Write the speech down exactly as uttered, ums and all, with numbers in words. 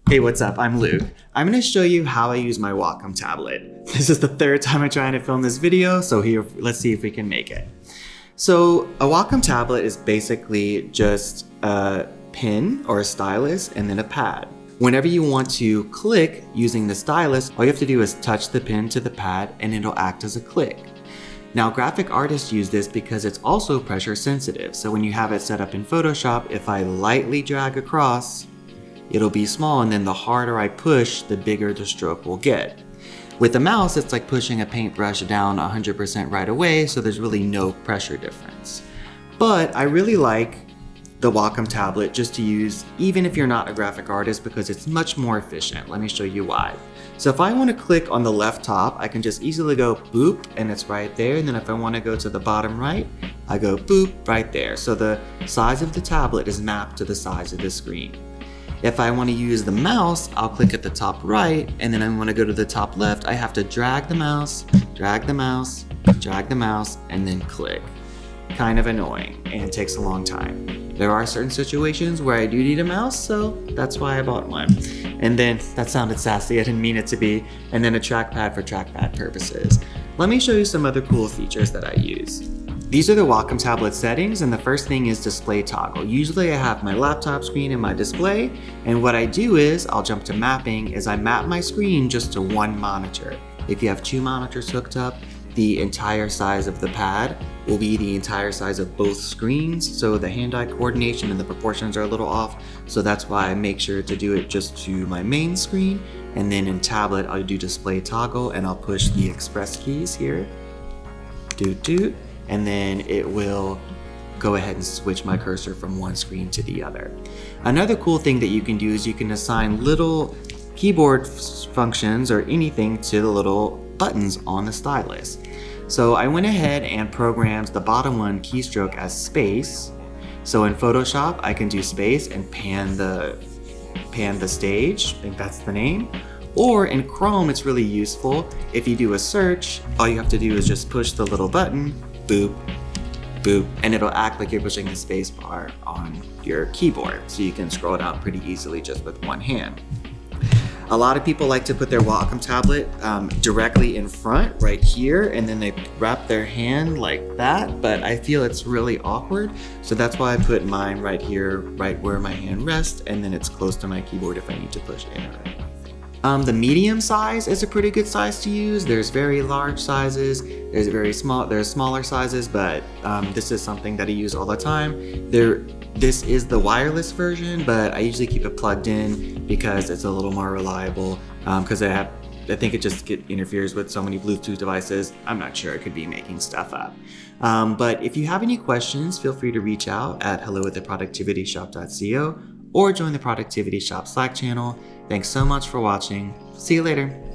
Hey, what's up? I'm Luke. I'm going to show you how I use my Wacom tablet. This is the third time I'm trying to film this video, so here, let's see if we can make it. So a Wacom tablet is basically just a pen or a stylus and then a pad. Whenever you want to click using the stylus, all you have to do is touch the pen to the pad and it'll act as a click. Now, graphic artists use this because it's also pressure sensitive. So when you have it set up in Photoshop, if I lightly drag across, it'll be small, and then the harder I push, the bigger the stroke will get. With the mouse, it's like pushing a paintbrush down one hundred percent right away, so there's really no pressure difference. But I really like the Wacom tablet just to use even if you're not a graphic artist because it's much more efficient. Let me show you why. So if I want to click on the left top, I can just easily go boop and it's right there. And then if I want to go to the bottom right, I go boop right there. So the size of the tablet is mapped to the size of the screen. If I want to use the mouse, I'll click at the top right, and then I want to go to the top left, I have to drag the mouse, drag the mouse, drag the mouse, and then click. Kind of annoying, and it takes a long time. There are certain situations where I do need a mouse, so that's why I bought one. And then, that sounded sassy, I didn't mean it to be, and then a trackpad for trackpad purposes. Let me show you some other cool features that I use. These are the Wacom tablet settings, and the first thing is display toggle. Usually I have my laptop screen and my display, and what I do is, I'll jump to mapping, is I map my screen just to one monitor. If you have two monitors hooked up, the entire size of the pad will be the entire size of both screens, so the hand-eye coordination and the proportions are a little off, so that's why I make sure to do it just to my main screen, and then in tablet I'll do display toggle and I'll push the express keys here, doot doot, and then it will go ahead and switch my cursor from one screen to the other. Another cool thing that you can do is you can assign little keyboard functions or anything to the little buttons on the stylus. So I went ahead and programmed the bottom one keystroke as space. So in Photoshop, I can do space and pan the, pan the stage, I think that's the name. Or in Chrome, it's really useful. If you do a search, all you have to do is just push the little button, boop, boop, and it'll act like you're pushing the space bar on your keyboard. So you can scroll down pretty easily just with one hand. A lot of people like to put their Wacom tablet um, directly in front, right here, and then they wrap their hand like that, but I feel it's really awkward. So that's why I put mine right here, right where my hand rests, and then it's close to my keyboard if I need to push in or out. Um, the medium size is a pretty good size to use. There's very large sizes, there's very small, there's smaller sizes, but um, this is something that I use all the time. There, this is the wireless version, but I usually keep it plugged in because it's a little more reliable. Because um, I have, I think it just get, interferes with so many Bluetooth devices. I'm not sure, it could be making stuff up. Um, but if you have any questions, feel free to reach out at hello at the productivity shop dot co or join the Productivity Shop Slack channel. Thanks so much for watching. See you later.